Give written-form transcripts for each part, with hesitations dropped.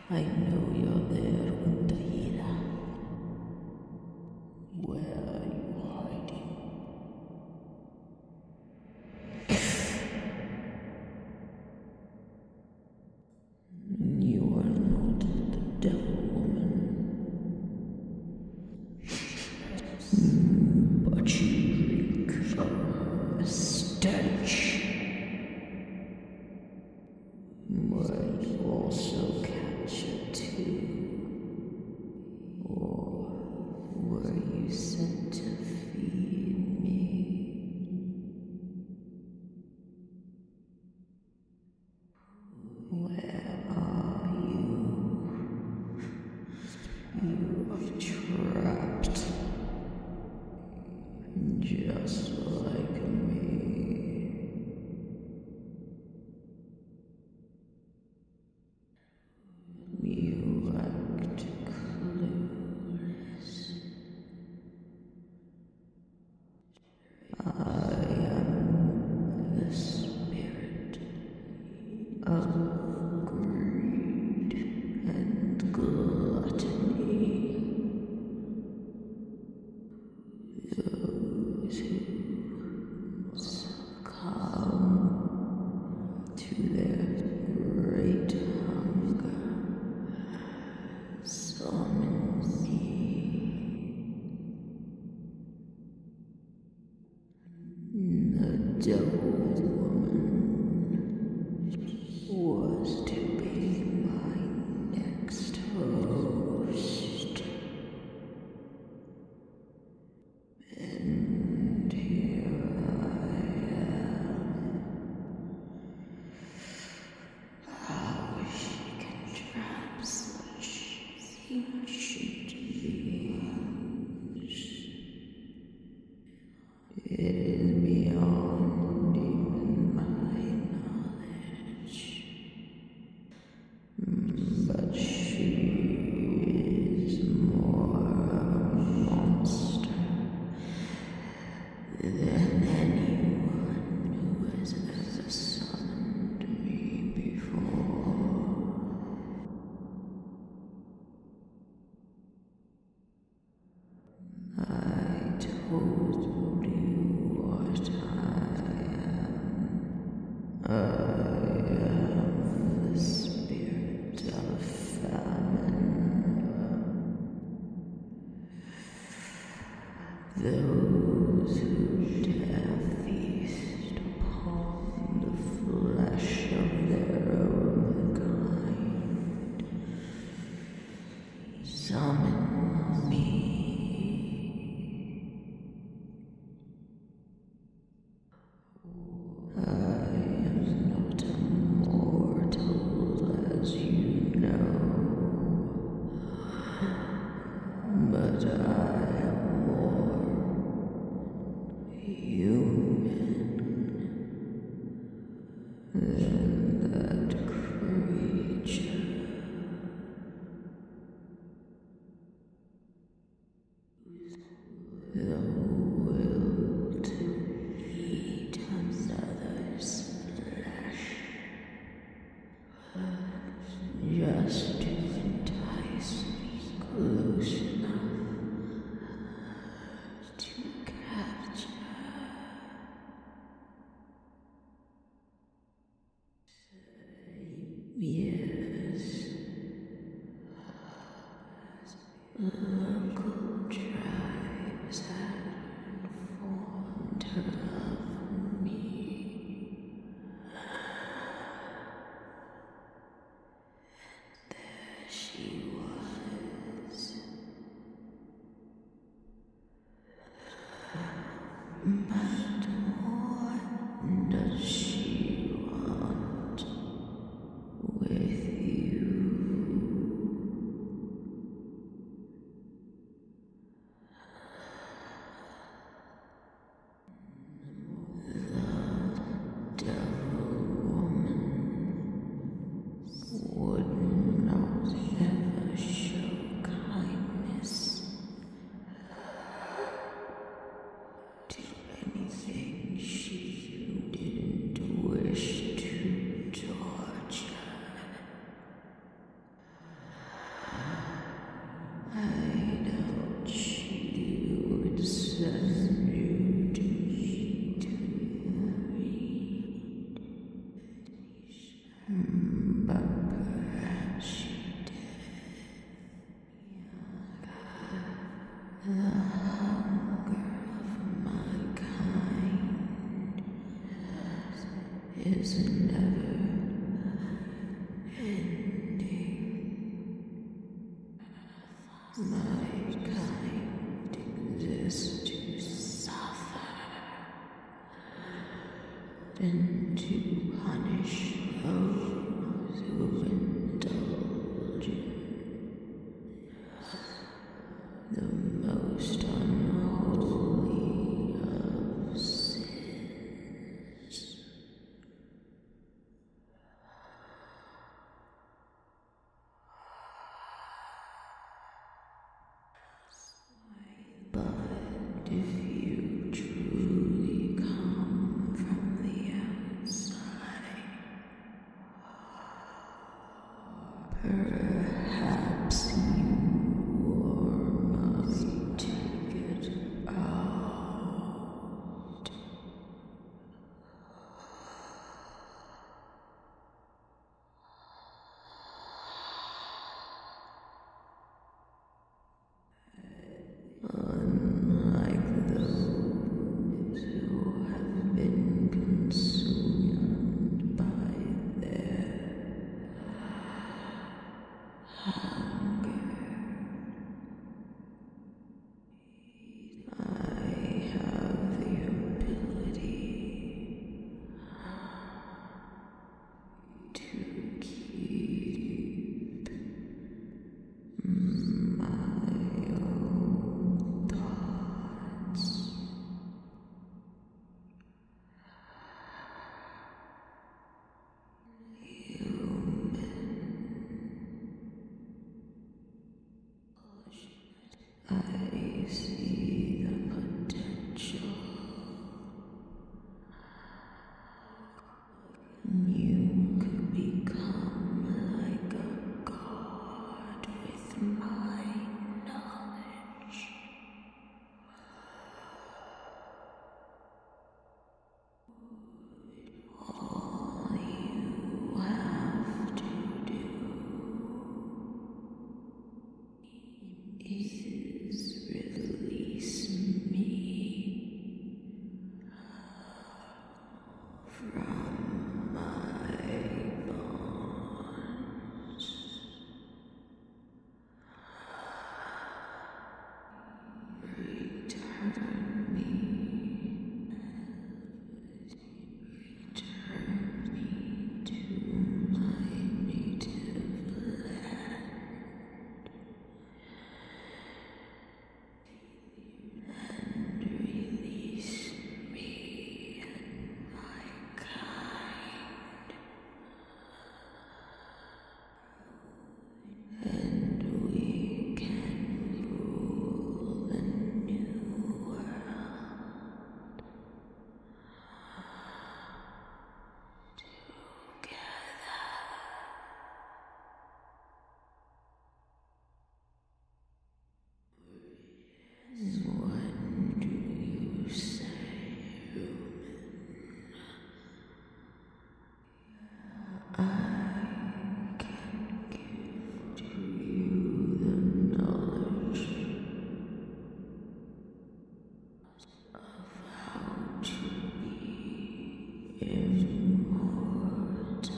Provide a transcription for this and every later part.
I know you're there, Untahira. Where are you hiding? You are not the devil woman, but you reek of her stench. Were you also captured too? Or were you sent to feed me? Where are you? You are trapped, just like me. You act clueless. I am the spirit of greed and gluttony. Those who succumb to their great hunger summon me. The devil woman was to be my next host. And here I am. How she can trap such ancient beings. It is beyond even my knowledge. But she is more of a monster than anyone who has ever summoned me before. I told you what I am. I am the spirit of famine. Those who dare feast upon the flesh of their own kind summon me. I am not immortal, as you know, but I am more human than that creature. The will to eat another's flesh, just to entice me close enough to capture. Yes, local tribes have informed her of me. There she was. But what does she want with you? is never ending. My kind exists to suffer and to punish those who indulge in the most unholy of sins. But if you truly come from the outside, perhaps you are my ticket out. Unlike those who have been consumed by their hunger, I have the ability to keep my own thoughts. I see the potential. You could become like a god with my knowledge. All you have to do is release me from my bonds. Return me to my native land and release me and my kind, and we can rule the new world together. What do you say, human? I can give to you the knowledge of how to be immortal.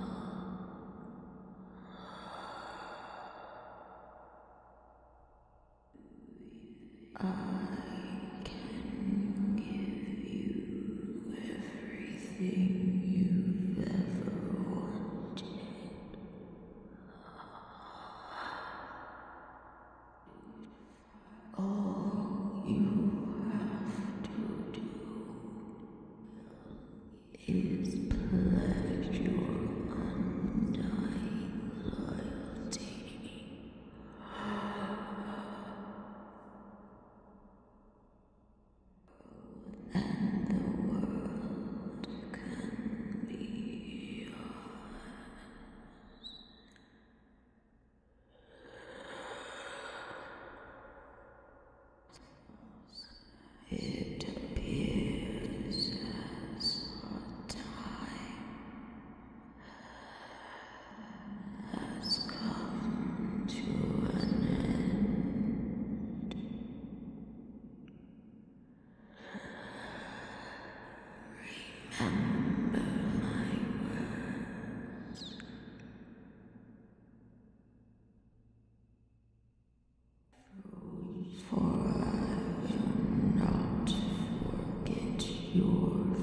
I can give you everything you've ever wanted. All you have to do is pledge your undying loyalty, and the world can be yours. It appears as our time your